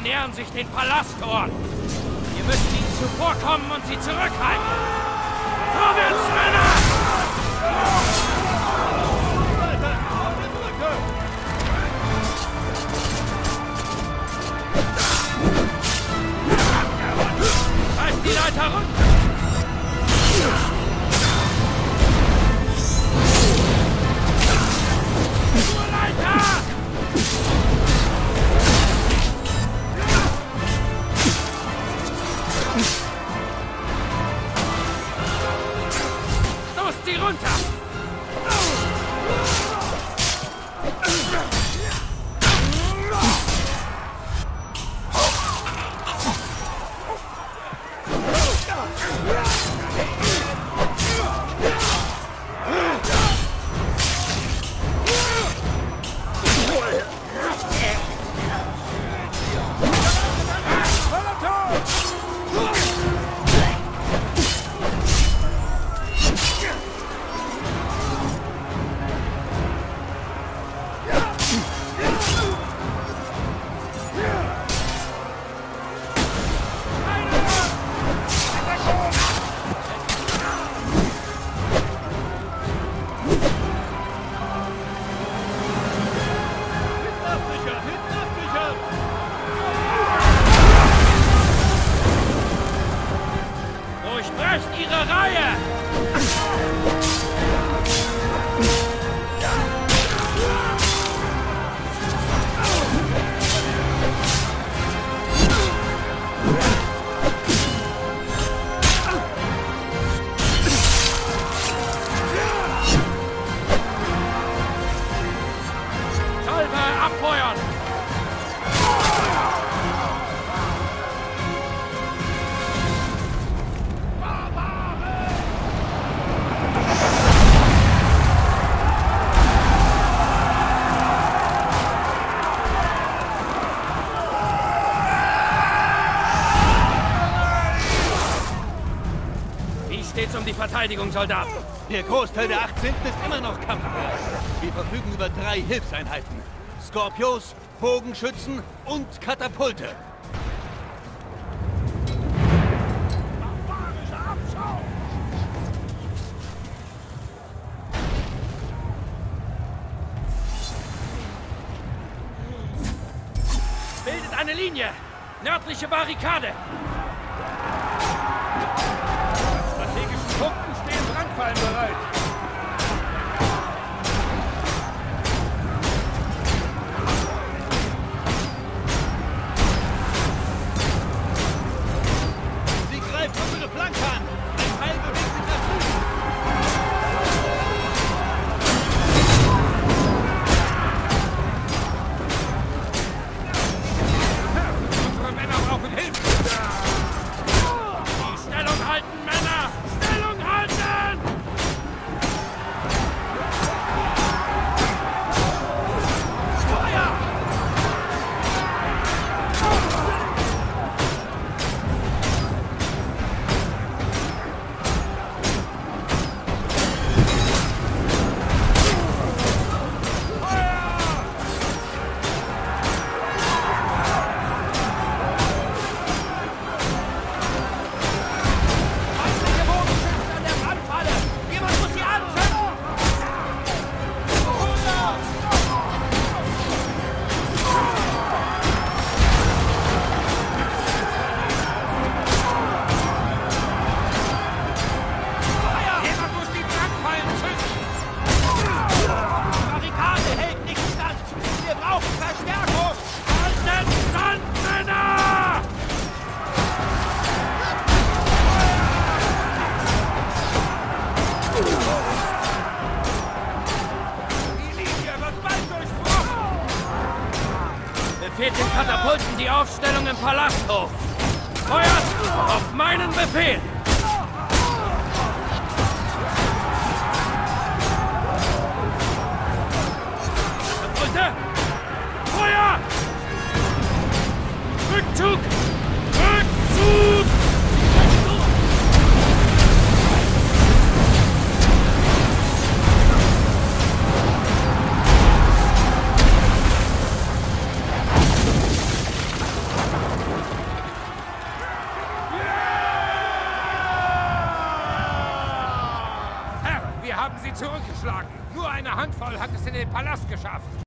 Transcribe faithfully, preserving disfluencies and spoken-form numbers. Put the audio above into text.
Soldaten nähern sich den Palasttoren. Wir müssen ihnen zuvorkommen und sie zurückhalten. Vorwärts, Männer! Reißt die Leiter runter! Nur Leiter! Stoßt sie runter! Um die Verteidigung, Soldaten. Der Großteil der achtzehnten ist immer noch kampfbereit. Wir verfügen über drei Hilfseinheiten. Skorpios, Bogenschützen und Katapulte. Bildet eine Linie. Nördliche Barrikade. Punkten stehen Brandfallen bereit. Sie greifen unsere Flanke an. Ein Teil bewegt sich nach Süden. Unsere Männer brauchen Hilfe. Die Stellung halten, Männer! Stellung halten! Feuer! Befehlt den Katapulten die Aufstellung im Palasthof. Feuert auf meinen Befehl! Katapulte! Feuer! Rückzug! Rückzug! Wir haben sie zurückgeschlagen. Nur eine Handvoll hat es in den Palast geschafft.